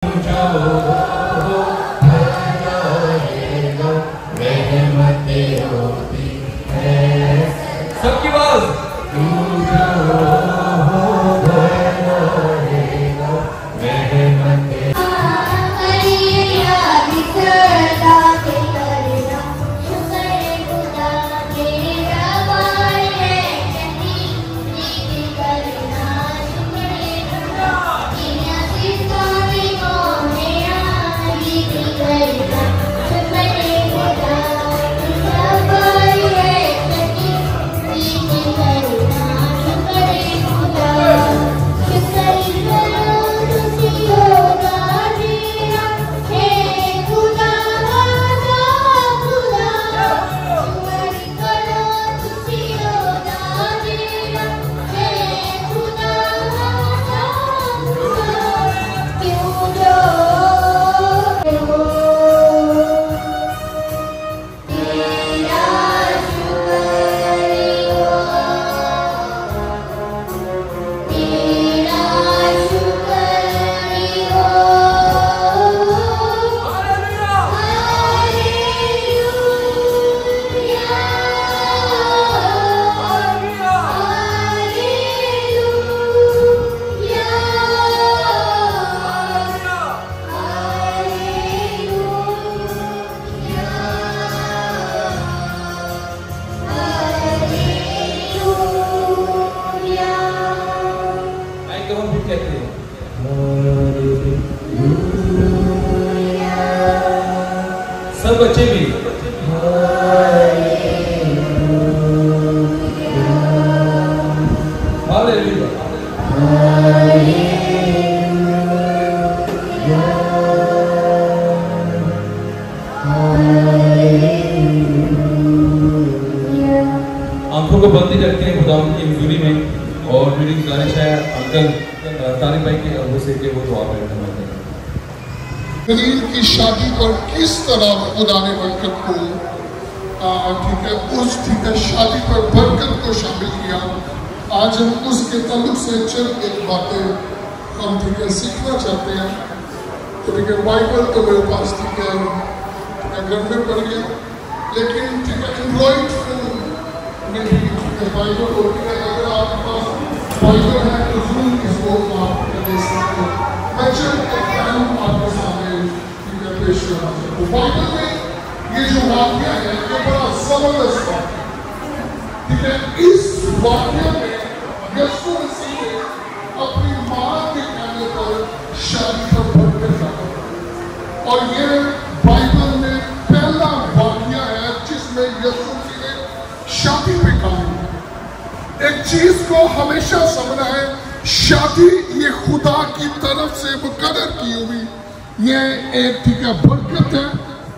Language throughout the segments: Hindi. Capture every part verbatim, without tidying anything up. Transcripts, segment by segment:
सबकी आवाज सब बच्चे भी आंखों को बंदी रखते हैं खुदा की हजूरी में और मेरी गुजारिश है अंकल तारिक भाई के अबू से के वो दुआ करते हैं। खलील की शादी पर किस तरह खुदा ने बरकत को ठीक है उस ठीक है शादी पर बरकत को शामिल किया। आज हम उसके ताल्लुक से चंद एक बातें हम ठीक है सीखना चाहते हैं। तो ठीक है बाइबल तो मेरे पास ठीक है घर में पढ़ गया, लेकिन ठीक है एंड्रॉइड फोन में भी ठीक है बाइबल होती है। अगर आपके पास बाइबल है तो जरूर इसको आप दे सकते हो। मैं चंद एक अहम आपके सामने ठीक है पेश कर रहा हूँ। तो बाइबल में ये जो वाक्य है ये बड़ा जबरदस्त वाक्य ठीक है। इस वाक्य में यीशु मसीह ने अपनी मां के कहने पर शादी पर बरकत रखा और ये बाइबल में पहला वाक्य है जिसमें यीशु मसीह ने शादी पे कहा। एक चीज को हमेशा समझना है, शादी ये खुदा की तरफ से मुकर्रर की हुई ये एक ठीक है बरकत है।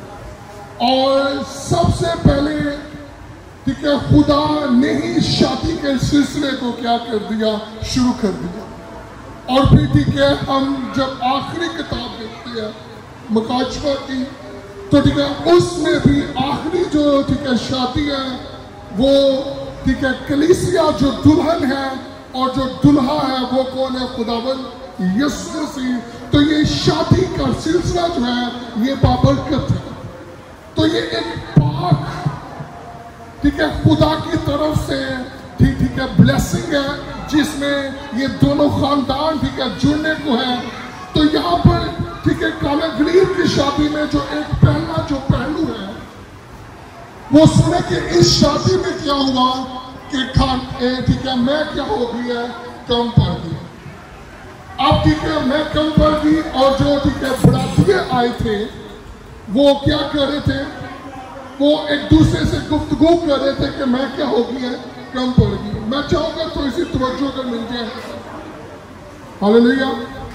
और सबसे पहले ठीक है खुदा ने ही शादी के सिलसिले को क्या कर दिया, शुरू कर दिया। और फिर ठीक है हम जब आखिरी किताब देखते हैं मुकाशवा की तो ठीक है उसमें भी आखिरी जो ठीक है शादी है वो ठीक है कलीसिया जो दुल्हन है और जो दुल्हा है वो कौन है, खुदावन यीशु मसीह। तो ये शादी का सिलसिला जो है ये बाबरकत है। तो ये एक पाक ठीक है खुदा की तरफ से ठीक ठीक है ब्लेसिंग है जिसमें ये दोनों खानदान ठीक है जुड़ने को है। तो यहाँ पर ठीक है काना गलीर की शादी में जो एक पहला जो पहलू है वो सुने कि इस शादी में क्या हुआ कि खान ठीक है मैं क्या हो गई है, कम पड़ गई। अब ठीक है मैं कम पड़ गई और जो ठीक है बरातिये आए थे वो क्या कर रहे थे, वो एक दूसरे से गुफ्तगू कर रहे थे कि मैं क्या हो गई है, कम पड़ गई। मैं चाहूंगा तो इसी तवज्जो कर मिल जाए। हालेलुया।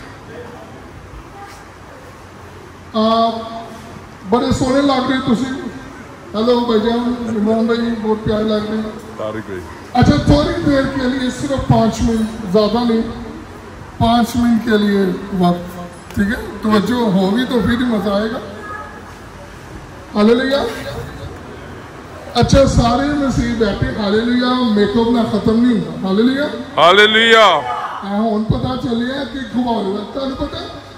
बड़े सोने लग रहे तुसी। हेलो भाईजान, इमरान भाई बहुत प्यारे लग रहे। अच्छा थोड़ी देर के लिए सिर्फ पाँच मिनट, ज़्यादा नहीं, पाँच मिनट के लिए वक्त ठीक है। तवज्जो होगी तो फिर ही मजा आएगा। हालेलुया। अच्छा सारे मसीह बैठे हालेलुया, मेकअप ना खत्म नहीं होगा। Hallelujah hallelujah. हाँ पता चलिए कि घुमाओ तुम पता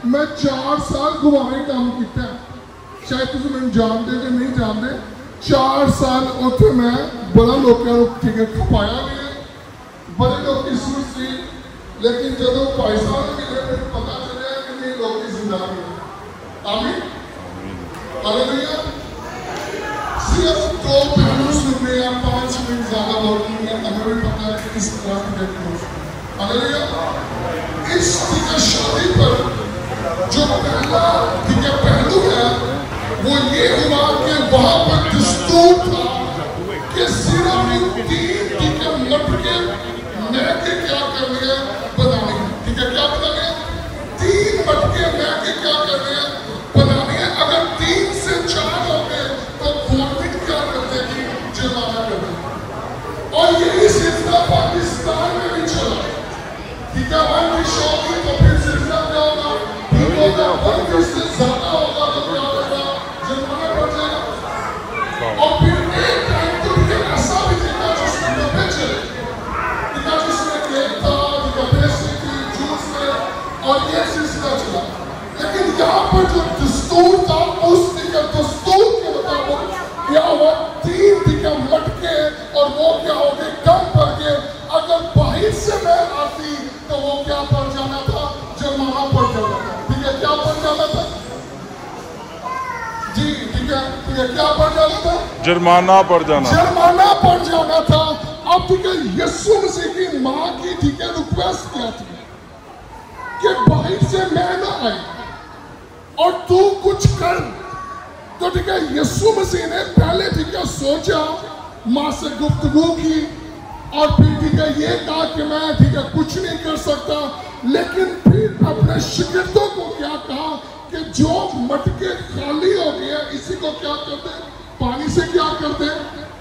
मैं चार साल गुवाही काम किया, शायद तुम मैं जानते कि नहीं जानते, चार साल उत्थे मैं बड़ा लोगों ठीक है खपाया भी है, बड़े लोग किस्मत से, लेकिन जब भाई साहब मिले फिर पता चला कि नहीं लोग की जिंदगी है। आमीन हालेलुया। सिर्फ दो पहलू सुनने या पांच मिनट ज्यादा बोलने में हमें भी पता है कि किस तरह की देखते हालेलुया। इस ठीक है शादी पर जो पहला ठीक है पहलू है वो ये हुआ कि वहां पर दस्तूर था कि सिर्फ इन तीन ठीक है मटके मैं के क्या करने हैं बताने हैं, ठीक है क्या बताने हैं, तीन मटके मैं के क्या करने हैं बनाने हैं। अगर तीन से चार हो गए तो गवर्नमेंट क्या कर देगी, जुर्माना कर देगी। और यही सिलसिला पाकिस्तान में भी चला, ठीक है। वन की शौकी तो फिर सिलसिला क्या होगा, ठीक होगा, वन की से ज्यादा होगा तो क्या होगा, जुर्माना पड़ जाएगा। और फिर एक टाइम तो फिर ऐसा भी देखा जिसमें डब्बे चले, ठीक है, जिसमें केक था, डब्बे से थी, जूस थे, और ये सिलसिला चला। लेकिन यहाँ पर जो दस्तूर था उस दस्तूर के मुताबिक क्या हुआ, तीन दिखा मटके और वो क्या हो गए कम पड़ गए। अगर बाहर से मैं आती तो वो क्या पड़ जाना था, जुर्माना पड़ जाना था, ठीक है, क्या पड़ जाना था जी, ठीक है, ठीक है, क्या पड़ जाना था, जुर्माना पड़ जाना, जुर्माना पड़ जाना था। अब ठीक है यीशु मसीह की माँ की ठीक है रिक्वेस्ट क्या थी कि बाहर से मैं ना आई और तू कुछ कर। तो ठीक है यीशु मसीह ने पहले ठीक है सोचा, माँ से गुफ्तगू की और फिर ठीक है ये कहा कि मैं ठीक है कुछ नहीं कर सकता, लेकिन फिर अपने शिगिर्दों को क्या कहा कि जो मटके खाली हो गए इसी को क्या कर दे, पानी से क्या कर दे।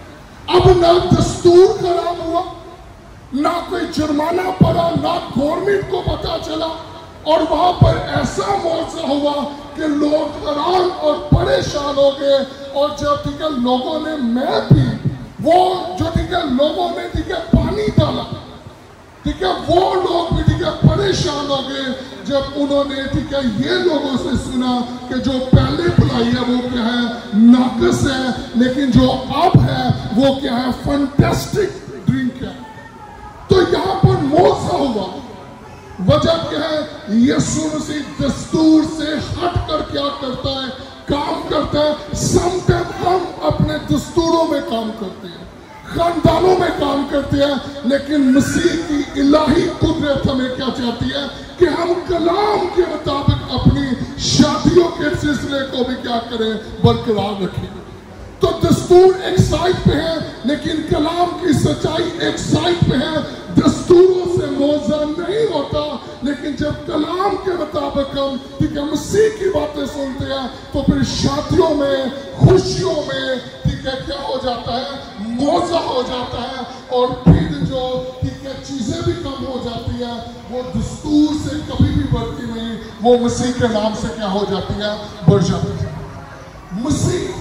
अब ना दस्तूर खराब हुआ, ना कोई जुर्माना पड़ा, ना गवर्नमेंट को पता चला, और वहां पर ऐसा मौका हुआ कि लोग हैरान और परेशान हो गए। और जब ठीक है लोगों ने मैं भी वो जो ठीक है लोगों ने ठीक है पानी डाला, ठीक है, वो लोग भी ठीक है परेशान हो गए जब उन्होंने ठीक है ये लोगों से सुना कि जो पहले पिलाई है वो क्या है, नाकस है, लेकिन जो अब है वो क्या है, फैंटास्टिक ड्रिंक है। तो यहाँ पर मौका हुआ, वजह क्या है, यीशु मसीह दस्तूर से हट कर क्या करता है, काम करता है। समटाइम हम अपने दस्तूरों में काम करते हैं, खानदानों में काम करते हैं, लेकिन मसीह की इलाही कुदरत हमें क्या चाहती है कि हम कलाम के मुताबिक अपनी शादियों के सिलसिले को भी क्या करें, बरकरार रखें। तो दस्तूर एक साइड पे है, लेकिन कलाम की सच्चाई एक साइड पे है। दस्तूरों से मौजा नहीं होता, लेकिन जब कलाम के मुताबिक हम ठीक है मसीह की बातें सुनते हैं तो फिर शादियों में, खुशियों में ठीक है क्या हो जाता है, मौजा हो जाता है। और फिर जो ठीक है चीजें भी कम हो जाती है, वो दस्तूर से कभी भी बढ़ती नहीं, वो मसीह के नाम से क्या हो जाती है, बढ़ जाती है। मसीह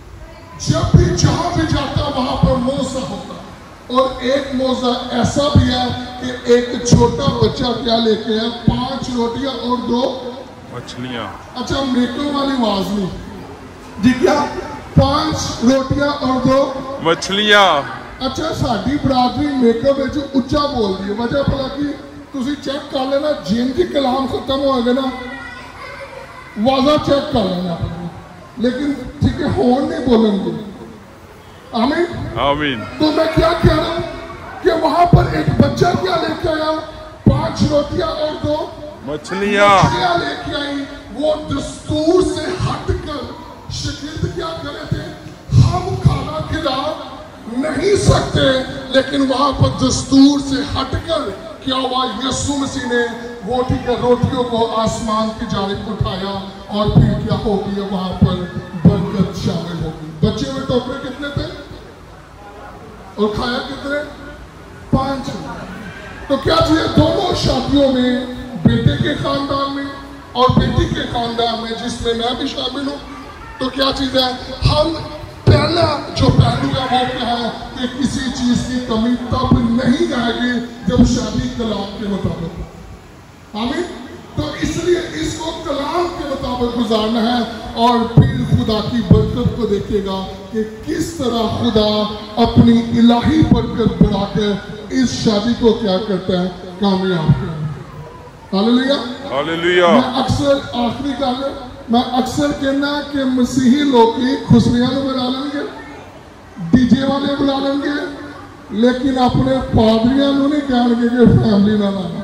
जब भी जहां भी जाता वहां पर मौजा होता, और एक मौजा ऐसा भी है कि एक छोटा बच्चा क्या लेके है, पांच रोटियां और दो मछलियां। अच्छा मेको वाली आवाज नहीं जी, क्या पांच रोटियां और दो मछलियां। अच्छा साडी बरादरी मेको में उच्चा बोल दी है, वजह भला की तुम चेक कर लेना, जिंद कलाम खत्म हो गए ना वाजा चेक कर लेना, लेकिन ठीक है होन नहीं बोलेंगे। आमीन आमीन। तो मैं क्या कह रहा हूं कि वहां पर एक बच्चा क्या लेके आया, पांच रोटियां और दो मछलियां लेके आई। वो दस्तूर से हटकर शागिर्द क्या कर रहे थे, हम खाना खिला नहीं सकते, लेकिन वहां पर दस्तूर से हटकर क्या हुआ, यीशु मसीह ने वो ठीक है रोटियों को आसमान की जानिब उठाया, और फिर क्या हो गया, वहां पर बरकत शामिल हो गई। बच्चे में टोकरे कितने थे और खाया कितने, पांच। तो क्या चाहिए दोनों शादियों में, बेटे के खानदान में और बेटी के खानदान में, जिसमें मैं भी शामिल हूं, तो क्या चीज है, हम पहला जो पहलू है वो क्या है कि किसी चीज की कमी तब नहीं आएगी जब शादी कलाम के मुताबिक। आमीन। तो इसलिए इसको कलाम के मुताबिक गुजारना है और फिर खुदा की बरकत को देखेगा कि किस तरह खुदा अपनी इलाही बरकत बढ़ाकर इस शादी को क्या करता है, कामयाब करता है। Hallelujah hallelujah. मैं अक्सर आखिरी गल मैं अक्सर कहना कि मसीही लोग की खुशियां बुला लेंगे, डीजे वाले बुला लेंगे, लेकिन अपने पादरियां नहीं कहेंगे कि फैमिली ना लाना।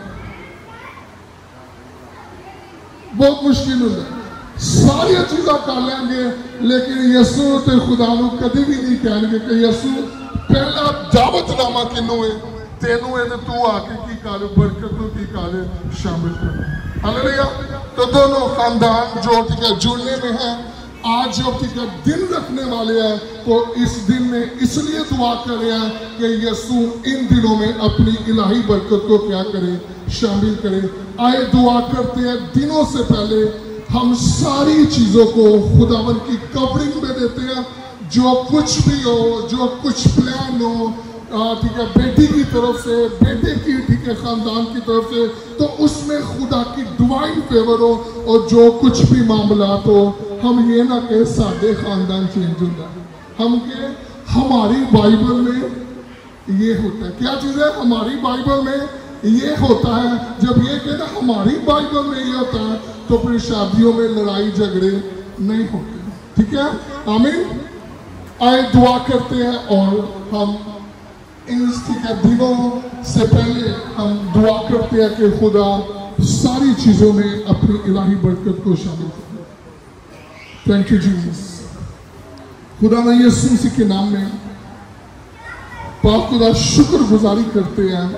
बहुत मुश्किल होता है। सारिया चीज़ा कर लेंगे लेकिन यसू ते खुदा नूं कभी भी नहीं कहेंगे कि यसू पहला दावतनामा किनू है, तेनू है, तू आके की कर बरकत नूं की कर शामिल कर। हालेलुया। तो दोनों खानदान जो ठीक है जुड़ने में है, आज जो ठीक है दिन रखने वाले हैं, तो इस दिन में इसलिए दुआ कर रहे हैं कि यसू इन दिनों में अपनी इलाही बरकत को क्या करे, शामिल करे। आए दुआ करते हैं, दिनों से पहले हम सारी चीजों को खुदावन की कवरिंग में देते हैं। जो कुछ भी हो, जो कुछ प्लान हो, ठीक है बेटी की तरफ से, बेटे की ठीक है खानदान की तरफ से, तो उसमें खुदा की डिवाइन फेवर हो। और जो कुछ भी मामला हो, हम ये ना कहे सादे खानदान चेंज होता है, हम के हमारी बाइबल में ये होता है। क्या चीज़ है? हमारी बाइबल में ये होता है। जब ये कहना हमारी बाइबल में ये होता है, तो फिर शादियों में लड़ाई झगड़े नहीं होते। ठीक है, आमीन। आए दुआ करते हैं और हम इन ठीक है दिनों से पहले हम दुआ करते हैं कि खुदा सारी चीजों में अपनी इलाही बरकत को शामिल करे। Thank you Jesus. खुदा ने यीशु मसीह के नाम में पाक खुदा शुक्र गुजारी करते हैं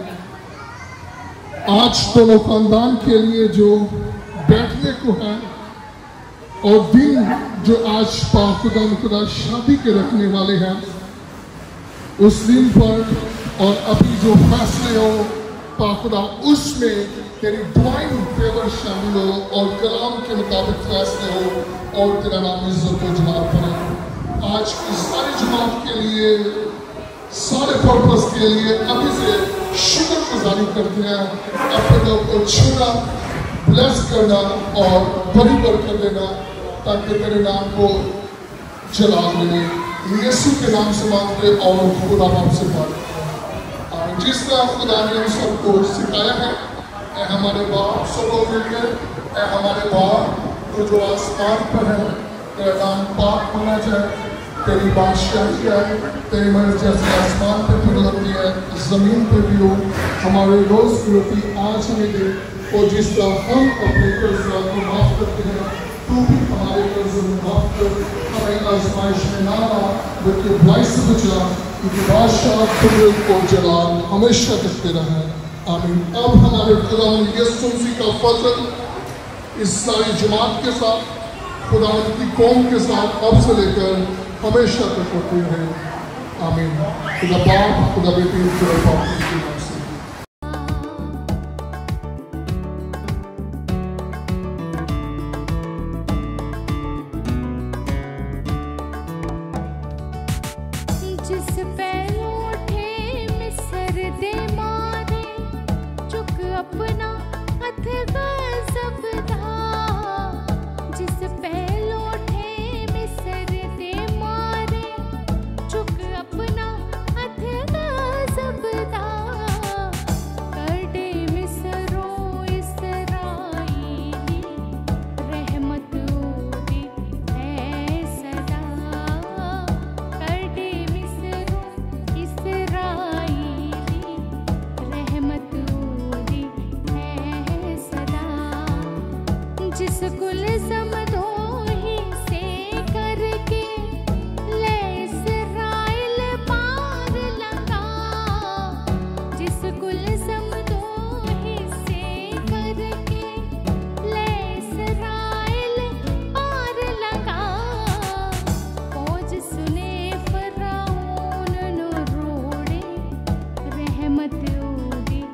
आज दोनों खानदान के लिए जो बैठने को है, और दिन जो आज पाक खुदा खुदा शादी के रखने वाले हैं, उस दिन पर और अभी जो फैसले हो पाक खुदा उसमें तेरी डिवाइन फेवर शामिल हो और कलाम के मुताबिक फैसले हो और तेरा नाम इज्जत और जलाल करे। आज की सारी जमात के लिए, सारे पर्पस के लिए अभी से शुक्र गुजारी करते हैं। अपने लोग को छूना, ब्लेस करना और बड़ी बरकत देना, ताकि तेरे नाम को जलाल मिले। यीशु के नाम से मांगते और खुदा नाम से मांगते। जिस तरह खुदा ने हम सबको सिखाया है, ए हमारे बाप सबको मिलकर, ए हमारे बाप तो जो आसमान पर है, तेरा नाम पाक होना चाहिए, तेरी बादशाही आए, तेरी मर्जी जैसे आसमान पर भी होती है जमीन पर भी हो। हमारे रोज की रोटी आज हमें दे, और जिस तरह हम अपने कर्जदार को माफ करते हैं, तू भी हमारे कर्ज माफ कर। हमें आजमाइश में ना ला, बल्कि बुराई से बचा, क्योंकि बादशाह कुदरत और जलाल हमेशा करते रहे। आमीन। अब हमारे खुदा यीशु मसीह का फजल इस सारी जमात के साथ, खुदा की कौम के साथ अब से लेकर हमेशा तक होते रहे। आमीन। खुदा बाप, खुदा बेटी, खुदा पाक के नाम से।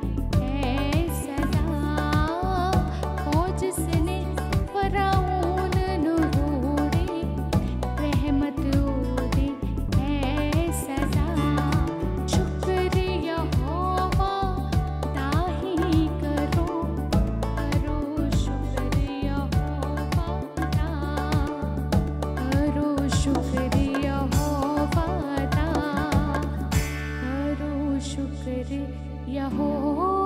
जिसने फराऊन शुक्र यहोवा